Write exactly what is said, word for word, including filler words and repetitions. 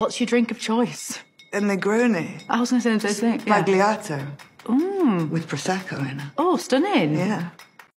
What's your drink of choice? A Negroni. I was going to say the same thing. Yeah. Spagliato. Mm. With Prosecco in it. Oh, stunning. Yeah.